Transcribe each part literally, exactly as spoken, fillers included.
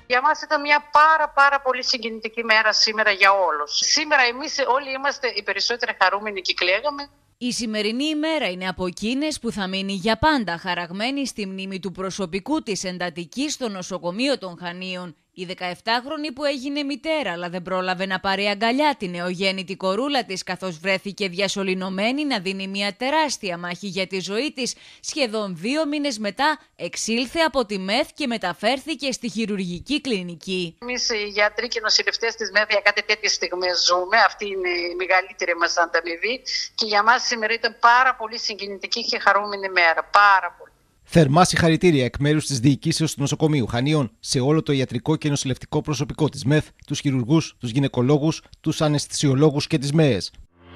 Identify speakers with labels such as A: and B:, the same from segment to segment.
A: Για μας ήταν μια πάρα πάρα πολύ συγκινητική μέρα σήμερα για όλους. Σήμερα εμείς όλοι είμαστε οι περισσότεροι χαρούμενοι και κλαίγαμε.
B: Η σημερινή ημέρα είναι από εκείνες που θα μείνει για πάντα χαραγμένη στη μνήμη του προσωπικού της εντατικής στο νοσοκομείο των Χανίων. Η δεκαεφτάχρονη που έγινε μητέρα αλλά δεν πρόλαβε να πάρει αγκαλιά την νεογέννητη κορούλα της καθώς βρέθηκε διασωληνωμένη να δίνει μια τεράστια μάχη για τη ζωή της, σχεδόν δύο μήνες μετά εξήλθε από τη ΜΕΘ και μεταφέρθηκε στη χειρουργική κλινική.
A: Εμείς οι γιατροί και νοσηλευτές της ΜΕΘ για κάτι τέτοιες στιγμές ζούμε. Αυτή είναι η μεγαλύτερη μας ανταμοιβή και για μας σήμερα ήταν πάρα πολύ συγκινητική και χαρούμενη μέρα. Πάρα πολύ.
C: Θερμά συγχαρητήρια εκ μέρους της διοικήσεως του νοσοκομείου Χανίων σε όλο το ιατρικό και νοσηλευτικό προσωπικό της ΜΕΘ, τους χειρουργούς, τους γυναικολόγους, τους αναισθησιολόγους και τις ΜΕΕΣ.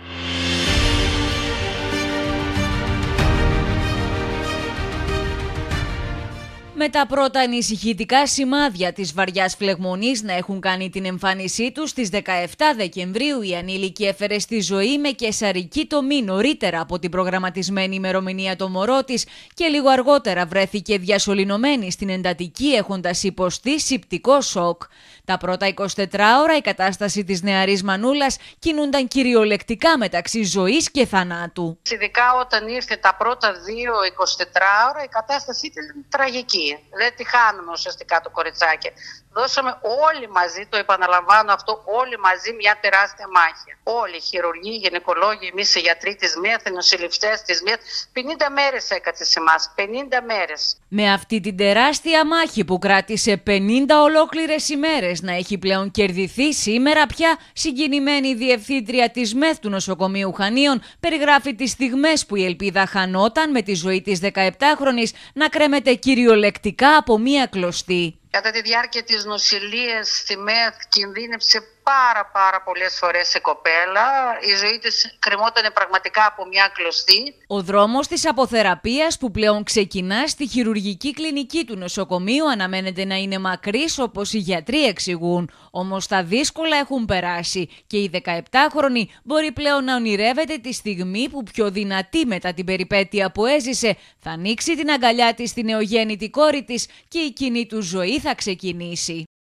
B: Με τα πρώτα ανησυχητικά σημάδια της βαριάς φλεγμονής να έχουν κάνει την εμφάνισή τους στις δεκαεφτά Δεκεμβρίου, η ανήλικη έφερε στη ζωή με καισαρική τομή νωρίτερα από την προγραμματισμένη ημερομηνία το μωρό της και λίγο αργότερα βρέθηκε διασωληνωμένη στην εντατική έχοντας υποστεί σηπτικό σοκ. Τα πρώτα εικοσιτέσσερις ώρα η κατάσταση της νεαρής μανούλας κινούνταν κυριολεκτικά μεταξύ ζωής και θανάτου.
A: Ειδικά όταν ήρθε τα πρώτα δύο εικοσιτέσσερις ώρα η κατάσταση ήταν τραγική. Δεν τη χάνουμε ουσιαστικά το κοριτσάκι. Δώσαμε όλοι μαζί, το επαναλαμβάνω αυτό, όλοι μαζί μια τεράστια μάχη. Όλοι οι χειρουργοί, οι γυναικολόγοι, εμείς οι γιατροί της ΜΕΘ, οι νοσηλευτές της ΜΕΘ, πενήντα μέρες έκατσε σε εμάς, πενήντα μέρες.
B: Με αυτή την τεράστια μάχη που κράτησε πενήντα ολόκληρες ημέρες να έχει πλέον κερδιθεί, σήμερα πια συγκινημένη διευθύντρια της ΜΕΘ του νοσοκομείου Χανίων περιγράφει τις στιγμές που η ελπίδα χανόταν με τη ζωή της δεκαεπτάχρονης να κρέμεται κυριολεκτικά από μία κλωστή.
A: Κατά τη διάρκεια της νοσηλείας στη ΜΕΘ κινδύνεψε πάρα πάρα πολλές φορές σε κοπέλα. Η ζωή της κρεμόταν πραγματικά από μια κλωστή.
B: Ο δρόμος της αποθεραπείας που πλέον ξεκινά στη χειρουργική κλινική του νοσοκομείου αναμένεται να είναι μακρύς όπως οι γιατροί εξηγούν. Όμως τα δύσκολα έχουν περάσει και η δεκαεπτάχρονη μπορεί πλέον να ονειρεύεται τη στιγμή που πιο δυνατή μετά την περιπέτεια που έζησε θα ανοίξει την αγκαλιά της στη νεογέννητη κόρη της και η κοινή του ζωή θα ξεκινήσει.